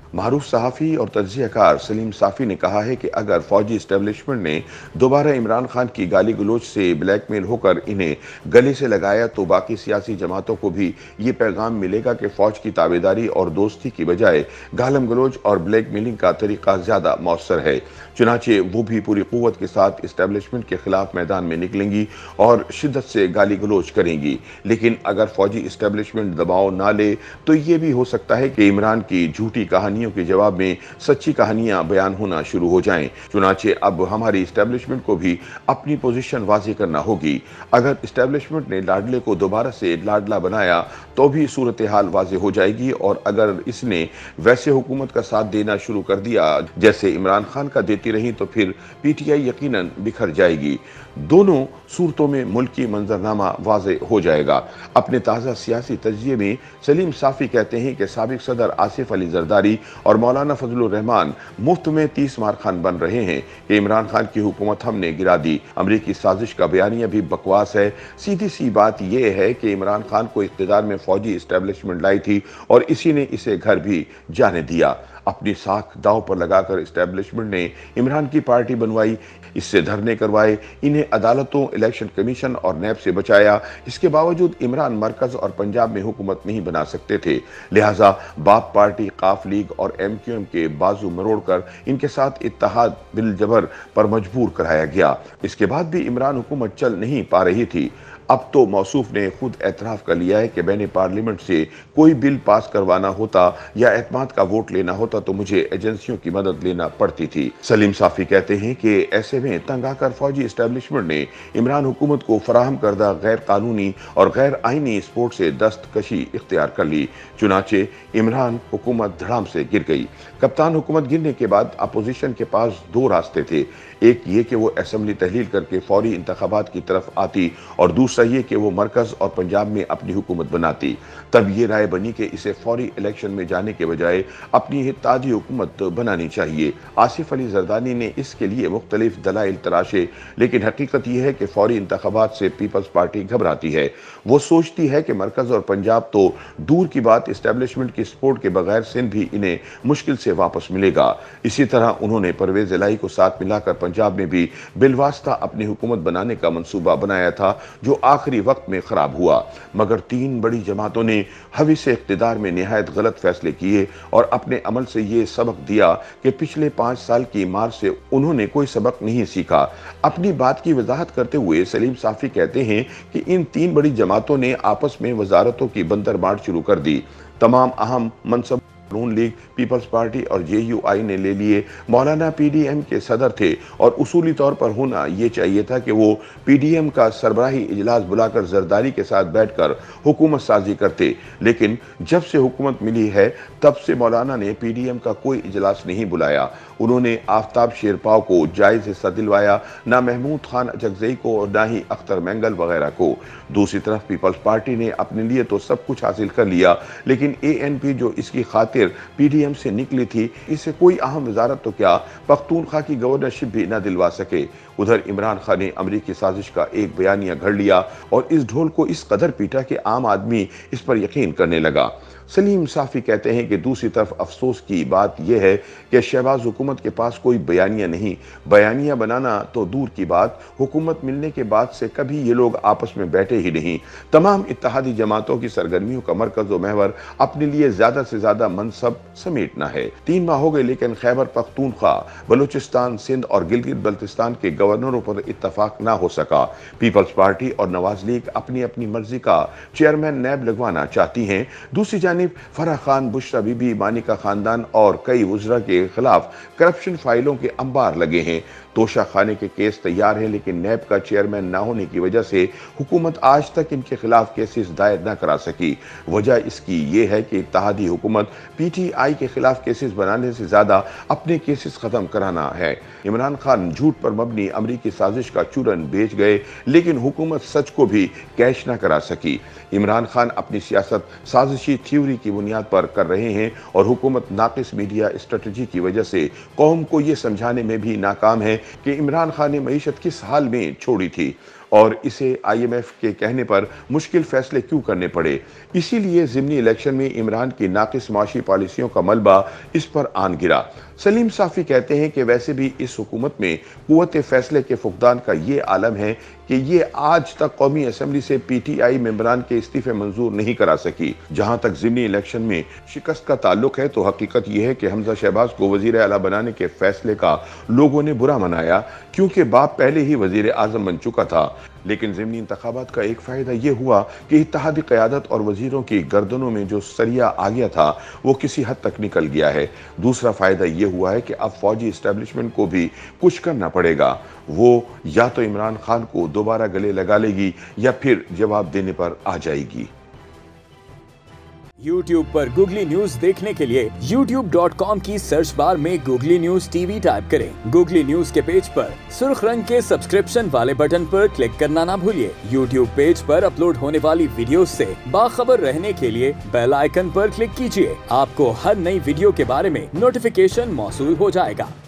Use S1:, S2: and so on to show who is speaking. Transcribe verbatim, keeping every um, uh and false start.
S1: मारूफ सहाफ़ी और तज्ज़ियाकार सलीम साफ़ी ने कहा है कि अगर फ़ौजी इस्टेब्लिशमेंट ने दोबारा इमरान खान की गाली गलोच से ब्लैकमेल होकर इन्हें गले से लगाया तो बाकी सियासी जमातों को भी ये पैगाम मिलेगा कि फ़ौज की ताबेदारी और दोस्ती की बजाय गालम गलोच और ब्लैकमेलिंग का तरीका ज़्यादा मौसर है। चुनाचे वो भी पूरी क़ुव्वत के साथ इस्टेब्लिशमेंट के खिलाफ मैदान में निकलेंगी और शिद्दत से गाली गलोच करेंगी। लेकिन अगर फ़ौजी इस्टेब्लिशमेंट दबाव ना ले तो ये भी हो सकता है कि इमरान की झूठी कहानियों के जवाब में सच्ची कहानियां बयान होना शुरू हो जाएं। चुनाचे अब हमारी इस्टेब्लिशमेंट को भी अपनी पोजीशन वाज़ेह करना होगी। अगर इस्टेब्लिशमेंट ने लाडले को दोबारा से लाडला बनाया तो भी सूरत हाल वाज़ेह हो जाएगी, और अगर इसने वैसे हुकूमत का साथ देना शुरू कर दिया जैसे इमरान खान का देती रही तो फिर पीटीआई यकीनन बिखर जाएगी। दोनों सूरतों में मुल्की मंजरनामा वाज़ेह हो जाएगा। अपने ताज़ा सियासी तज्ज़िये में सलीम साफ़ी कहते हैं कि साबिक सदर आसिफ अली जरदारी और मौलाना फजलुर रहमान मुफ्त में तीस मार खान बन रहे हैं कि इमरान खान की हुकूमत हमने गिरा दी। अमरीकी साजिश का बयानिया भी बकवास है। सीधी सी बात यह है कि इमरान खान को इक़्तिदार में फौजी इस्टेब्लिशमेंट लाई थी और इसी ने इसे घर भी जाने दिया। अपनी साख दांव पर लगाकर इस्टेब्लिशमेंट ने इमरान की पार्टी बनवाई, इससे धरने करवाए, इन्हें अदालतों, इलेक्शन कमीशन और नैब से बचाया। इसके बावजूद इमरान मरकज और पंजाब में हुकूमत नहीं बना सकते थे, लिहाजा बाप पार्टी, काफ लीग और एम क्यू एम के बाजू मरोड़कर इनके साथ इत्तेहाद बिल जबर पर मजबूर कराया गया। इसके बाद भी इमरान हुकूमत चल नहीं पा रही थी। अब तो मौसूफ ने खुद एतराफ़ कर लिया है कि मैंने पार्लियामेंट से कोई बिल पास करवाना होता या एतमाद का वोट लेना होता तो मुझे एजेंसियों की मदद लेना पड़ती थी। सलीम साफ़ी कहते हैं कि ऐसे में तंग आकर फौजी इस्टेब्लिशमेंट ने इमरान हुकूमत को फराहम करदा गैर कानूनी और गैर आइनी स्पोर्ट से दस्तकशी इख्तियार कर ली। चुनाचे इमरान हुकूमत धड़ाम से गिर गई। कप्तान हुकूमत गिरने के बाद अपोजिशन के पास दो रास्ते थे, एक ये कि वो असेंबली तहलील करके फौरी इंतखाबात की तरफ आती और दूसरा ये कि वो मरकज और पंजाब में अपनी हुकूमत बनाती। तब ये राय बनी कि इसे फौरी इलेक्शन में जाने के बजाय अपनी इत्तेहादी हुकूमत बनानी चाहिए। आसिफ अली जरदारी ने इसके लिए मुख्तलिफ दलाइल तराशे, लेकिन हकीकत यह है कि फौरी इंतखाबात से पीपल्स पार्टी घबराती है। वो सोचती है कि मरकज और पंजाब तो दूर की बात, इस्टेब्लिशमेंट की सपोर्ट के बगैर सिंध भी इन्हें मुश्किल से वापस मिलेगा। इसी तरह उन्होंने परवेज इलाही को साथ मिलाकर पंजाब में भी बिलवास्ता अपनी हुकूमत बनाने का मंसूबा बनाया था, जो आखिरी वक्त में खराब हुआ। मगर तीन बड़ी जमातों ने हवी से इख्तिदार में निहायत गलत फैसले किए और अपने अमल से ये सबक दिया कि पिछले पांच साल की मार से उन्होंने कोई सबक नहीं सीखा। अपनी बात की वजाहत करते हुए सलीम साफ़ी कहते हैं कि इन तीन बड़ी जमातों ने आपस में वजारतों की बंदर बांट शुरू कर दी। तमाम अहम मनसब नून लीग, पीपल्स पार्टी और जे यू आई ने ले लिए। मौलाना पी डी एम के सदर थे और उसूली तौर पर होना ये चाहिए था कि वो पी डी एम का सरबराही इजलास बुलाकर जरदारी के साथ बैठकर हुकूमत साजी करते, लेकिन जब से हुकूमत मिली है तब से मौलाना ने पी डी एम का कोई इजलास नहीं बुलाया। उन्होंने आफ्ताब शेरपाव को जायज़ हिस्सा दिलवाया, ना महमूद खान अचकजई को और ना ही अख्तर मैंगल वगैरह को। दूसरी तरफ पीपल्स पार्टी ने अपने लिए तो सब कुछ हासिल कर लिया, लेकिन ए एन पी जो इसकी खातिर पी डी एम से निकली थी, इसे कोई अहम वजारत तो क्या पख्तूनख्वा की गवर्नरशिप भी न दिलवा सके। उधर इमरान खान ने अमरीकी साजिश का एक बयानिया घड़ लिया और इस ढोल को इस कदर पीटा कि आम आदमी इस पर यकीन करने लगा। सलीम साफ़ी कहते हैं कि दूसरी तरफ अफसोस की बात यह है कि शहबाज हुकूमत के पास कोई बयानिया नहीं। बयानिया बनाना तो दूर की बात, हुकूमत मिलने के बाद से कभी ये लोग आपस में बैठे ही नहीं। तमाम इत्तेहादी जमातों की सरगर्मियों का मरकज व महवर अपने लिए ज्यादा से ज्यादा मनसब समेटना है। तीन माह हो गए, लेकिन खैबर पख्तूनख्वा, बलूचिस्तान, सिंध और गिलगित बल्तिस्तान के गवर्नरों पर इत्तफाक ना हो सका। पीपल्स पार्टी और नवाज लीग अपनी अपनी मर्जी का चेयरमैन नैब लगवाना चाहती हैं। दूसरी जानिब फराह खान, बुशरा बीबी, मानिका खानदान और कई वज़रा के खिलाफ करप्शन फाइलों के अंबार लगे हैं। तोशा खाने के केस तैयार है, लेकिन नैब का चेयरमैन ना होने की वजह से हुकूमत आज तक इनके खिलाफ केसेस दायर न करा सकी। वजह इसकी ये है कि इत्तेहादी हुकूमत पी टी आई के खिलाफ केसेस बनाने से ज्यादा अपने केसेस खत्म कराना है। इमरान खान झूठ पर मबनी अमरीकी साजिश का चूरन बेच गए, लेकिन हुकूमत सच को भी कैश न करा सकी। इमरान खान अपनी सियासत साजिशी थ्योरी की बुनियाद पर कर रहे हैं और हुकूमत नाकिस मीडिया स्ट्रेटजी की वजह से कौम को यह समझाने में भी नाकाम है कि इमरान खान ने मईशत किस हाल में छोड़ी थी। और इसे आई एम एफ के कहने पर मुश्किल फैसले क्यों करने पड़े। इसीलिए ज़िमनी इलेक्शन में इमरान की नाकिस माशी पॉलिसियों का मलबा इस पर आन गिरा। सलीम साफ़ी कहते हैं कि वैसे भी इस हुकूमत में कुव्वत फैसले के फुकदान का ये आलम है कि ये आज तक कौमी असम्बली से पी टी आई मेंबरान के इस्तीफे मंजूर नहीं करा सकी। जहां तक ज़िमनी इलेक्शन में शिकस्त का ताल्लुक है तो हकीकत यह है कि हमजा शहबाज को वजीर आला बनाने के फैसले का लोगों ने बुरा मनाया, क्योंकि बाप पहले ही वजीर आजम बन चुका था। लेकिन ज़िमनी इंतखाबात का एक फ़ायदा यह हुआ कि इत्तेहादी क़यादत और वजीरों की गर्दनों में जो सरिया आ गया था वो किसी हद तक निकल गया है। दूसरा फ़ायदा यह हुआ है कि अब फौजी इस्टेब्लिशमेंट को भी कुछ करना पड़ेगा। वो या तो इमरान खान को दोबारा गले लगा लेगी या फिर जवाब देने पर आ जाएगी।
S2: यूट्यूब पर गूगली न्यूज देखने के लिए यूट्यूब डॉट कॉम की सर्च बार में गूगली न्यूज टीवी टाइप करें। गूगली न्यूज के पेज पर सुर्ख रंग के सब्सक्रिप्शन वाले बटन पर क्लिक करना ना भूलिए। यूट्यूब पेज पर अपलोड होने वाली वीडियोस से बाखबर रहने के लिए बेल आइकन पर क्लिक कीजिए। आपको हर नई वीडियो के बारे में नोटिफिकेशन मौसूल हो जाएगा।